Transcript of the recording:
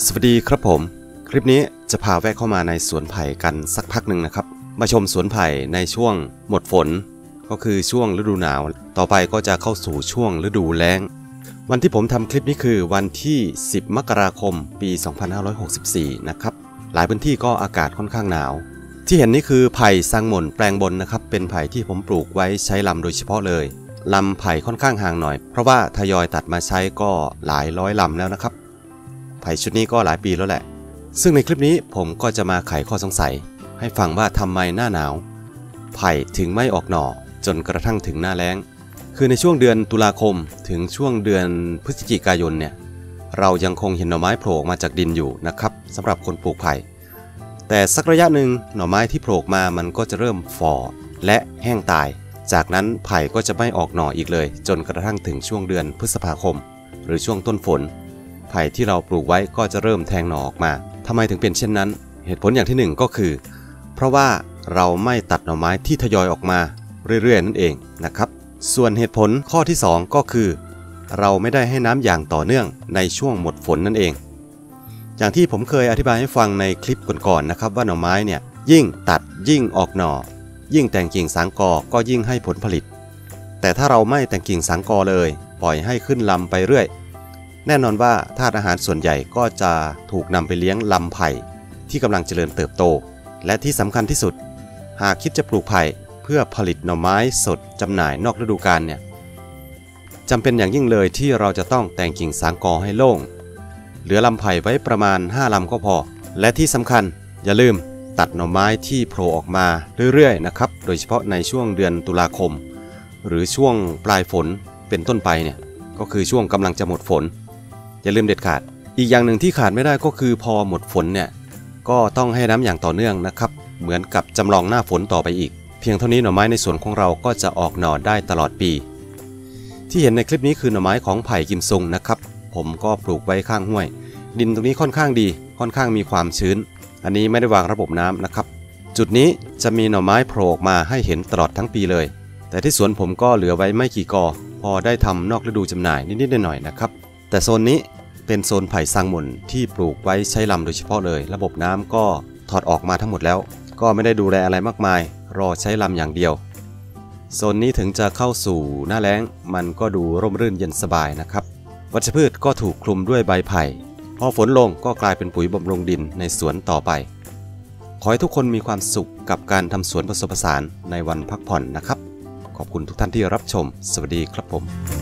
สวัสดีครับผมคลิปนี้จะพาแวะเข้ามาในสวนไผ่กันสักพักหนึ่งนะครับมาชมสวนไผ่ในช่วงหมดฝนก็คือช่วงฤดูหนาวต่อไปก็จะเข้าสู่ช่วงฤดูแล้งวันที่ผมทำคลิปนี้คือวันที่10มกราคมปี2564นะครับหลายพื้นที่ก็อากาศค่อนข้างหนาวที่เห็นนี่คือไผ่ซังหม่นแปลงบนนะครับเป็นไผ่ที่ผมปลูกไว้ใช้ลำโดยเฉพาะเลยลำไผ่ค่อนข้างห่างหน่อยเพราะว่าทยอยตัดมาใช้ก็หลายร้อยลำแล้วนะครับไผ่ชุดนี้ก็หลายปีแล้วแหละซึ่งในคลิปนี้ผมก็จะมาไขข้อสงสัยให้ฟังว่าทำไมหน้าหนาวไผ่ถึงไม่ออกหน่อจนกระทั่งถึงหน้าแล้งคือในช่วงเดือนตุลาคมถึงช่วงเดือนพฤศจิกายนเนี่ยเรายังคงเห็นหน่อไม้โผล่ออกมาจากดินอยู่นะครับสำหรับคนปลูกไผ่แต่สักระยะหนึ่งหน่อไม้ที่โผล่มามันก็จะเริ่มฝ่อและแห้งตายจากนั้นไผ่ก็จะไม่ออกหน่ออีกเลยจนกระทั่งถึงช่วงเดือนพฤษภาคมหรือช่วงต้นฝนไผ่ที่เราปลูกไว้ก็จะเริ่มแทงหน่อออกมาทำไมถึงเป็นเช่นนั้นเหตุผลอย่างที่1ก็คือเพราะว่าเราไม่ตัดหน่อไม้ที่ทยอยออกมาเรื่อยๆนั่นเองนะครับส่วนเหตุผลข้อที่2ก็คือเราไม่ได้ให้น้ำอย่างต่อเนื่องในช่วงหมดฝนนั่นเองอย่างที่ผมเคยอธิบายให้ฟังในคลิปก่อนๆนะครับว่าหน่อไม้เนี่ยยิ่งตัดยิ่งออกหน่อยิ่งแต่งกิ่งสังกอก็ยิ่งให้ผลผลิตแต่ถ้าเราไม่แต่งกิ่งสังกอเลยปล่อยให้ขึ้นลำไปเรื่อยแน่นอนว่าธาตุอาหารส่วนใหญ่ก็จะถูกนำไปเลี้ยงลำไผ่ที่กำลังเจริญเติบโตและที่สำคัญที่สุดหากคิดจะปลูกไผ่เพื่อผลิตหน่อไม้สดจำหน่ายนอกฤดูกาลเนี่ยจำเป็นอย่างยิ่งเลยที่เราจะต้องแต่งกิ่งสังกอให้โล่งเหลือลำไผ่ไว้ประมาณ5ลำก็พอและที่สำคัญอย่าลืมตัดหน่อไม้ที่โผล่ออกมาเรื่อยๆนะครับโดยเฉพาะในช่วงเดือนตุลาคมหรือช่วงปลายฝนเป็นต้นไปเนี่ยก็คือช่วงกำลังจะหมดฝนอย่าลืมเด็ดขาดอีกอย่างหนึ่งที่ขาดไม่ได้ก็คือพอหมดฝนเนี่ยก็ต้องให้น้ำอย่างต่อเนื่องนะครับเหมือนกับจำลองหน้าฝนต่อไปอีกเพียงเท่านี้หน่อไม้ในสวนของเราก็จะออกหน่อได้ตลอดปีที่เห็นในคลิปนี้คือหน่อไม้ของไผ่กิมซุงนะครับผมก็ปลูกไว้ข้างห้วยดินตรงนี้ค่อนข้างดีค่อนข้างมีความชื้นอันนี้ไม่ได้วางระบบน้ำนะครับจุดนี้จะมีหน่อไม้โผล่ออกมาให้เห็นตลอดทั้งปีเลยแต่ที่สวนผมก็เหลือไว้ไม่กี่กอพอได้ทำนอกฤดูจำหน่ายนิดๆหน่อยๆนะครับแต่โซนนี้เป็นโซนไผ่ซังหม่นที่ปลูกไว้ใช้ลำโดยเฉพาะเลยระบบน้ำก็ถอดออกมาทั้งหมดแล้วก็ไม่ได้ดูแลอะไรมากมายรอใช้ลำอย่างเดียวโซนนี้ถึงจะเข้าสู่หน้าแล้งมันก็ดูร่มรื่นเย็นสบายนะครับวัชพืชก็ถูกคลุมด้วยใบไผ่พอฝนลงก็กลายเป็นปุ๋ยบำรุงดินในสวนต่อไปขอให้ทุกคนมีความสุขกับการทำสวนผสมผสานในวันพักผ่อนนะครับขอบคุณทุกท่านที่รับชมสวัสดีครับผม